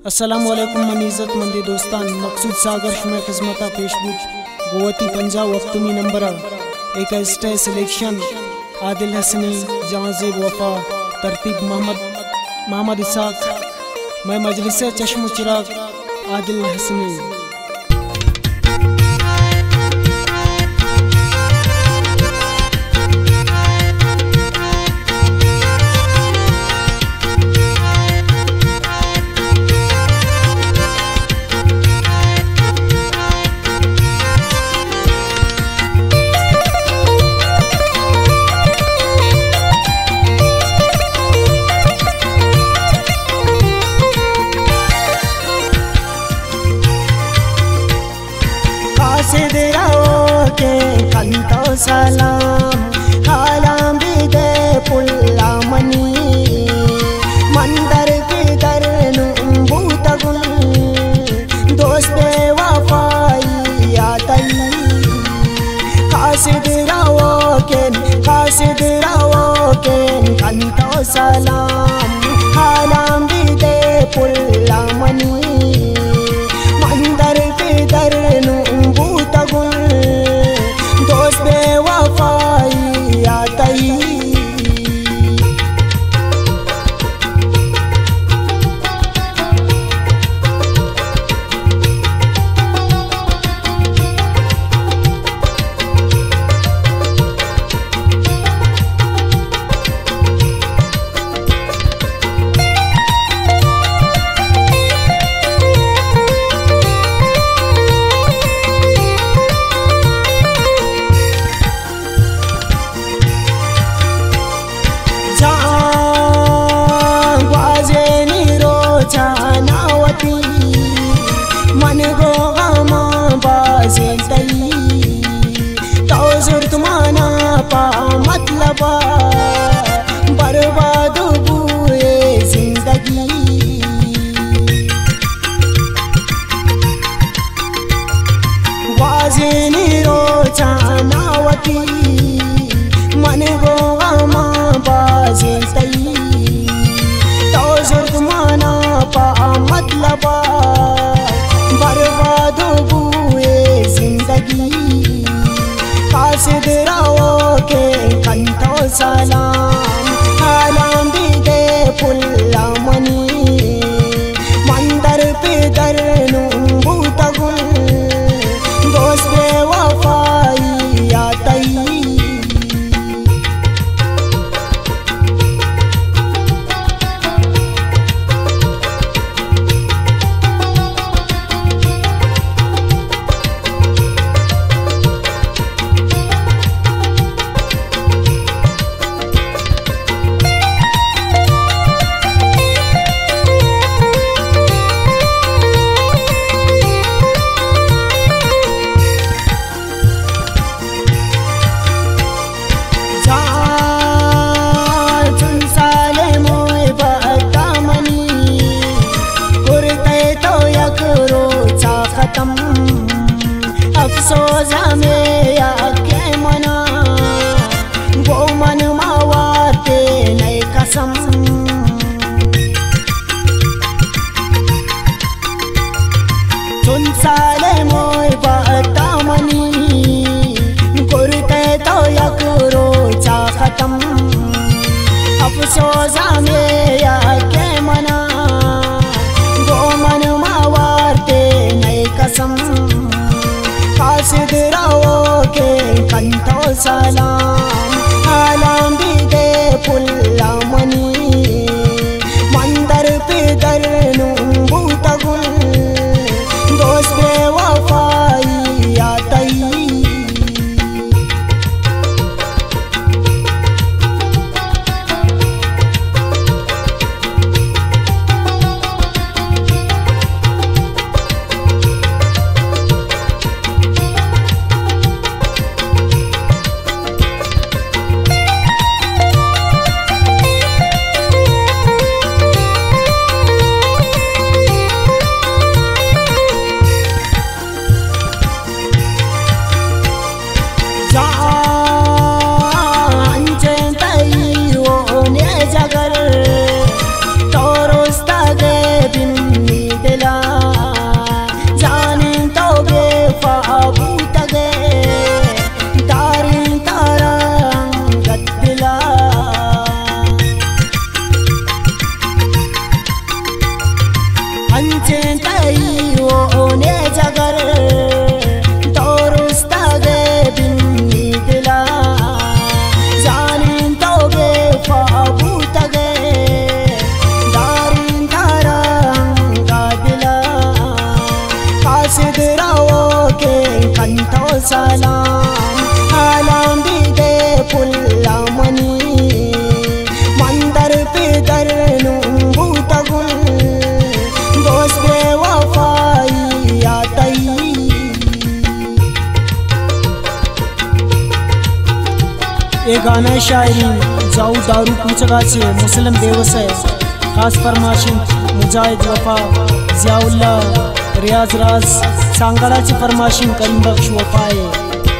अस्सलामुअलैकुम मन इज़्ज़त मंदी दोस्तान मकसूद सागर में खिदमत पेशबुज गोवती पंजाब वक्तुमी नंबर एक स्टे सिलेक्शन आदिल हसनी जहाज़ेब वफा तरतीब मोहम्मद इसाक मैं मजलिस चश्म चिराग आदिल हसनी। के कंतो सलाम हालाम बिदे पुल्ला मनी मंदर बिदर नुबूतगुल दोस्त वफाई आतई कासिद रावो के कंतो सलाम हालाम बिदे पुल्ला मनी मंदर बिदर नुबूतगुल वफाई आतई। मन गो गमा बाजे तई तो जुर्माना पा मतलब बर्बाद हुए जिंदगी वाजे रोचानावती मन गो गमा बाजे तई तो जुर्माना पा मतलब बर्बाद हुए जिंदगी। कासिद रावो के कंतो सलाम हालाम बिदे पुल्ला मनी मंदर बिदर नुबूतगुल दोस्त वफाई आतई। अफसोस में या के मना वो मन मावाते नए कसम सुन साले मोय बाता मनी गुरते तो यकरो चा खत्म अफसोस में या के मना वो मन मावाते नए कसम। कासिद रावो के कंतो सलाम हालाम बिदे पुल्ला मनी मंदर बिदर नुबूतगुल दोस्त वफाई आतई। गाना शायरी जाऊ दारू पूछगा से मुस्लिम बेवस है खास फरमाशिन मुजाहिद वफा जियाउल्ला रियाज राज सांगड़ाची फरमाशिन करीम बख्श वफाए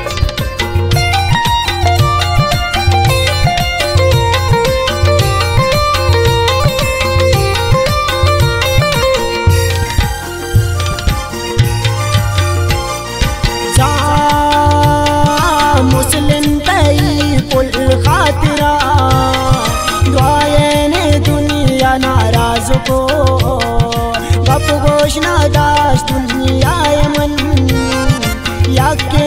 मुस्लिम तई कुल खातिरा दुआएं दुनिया नाराज को गप गोश ना दास दुनिया मन याके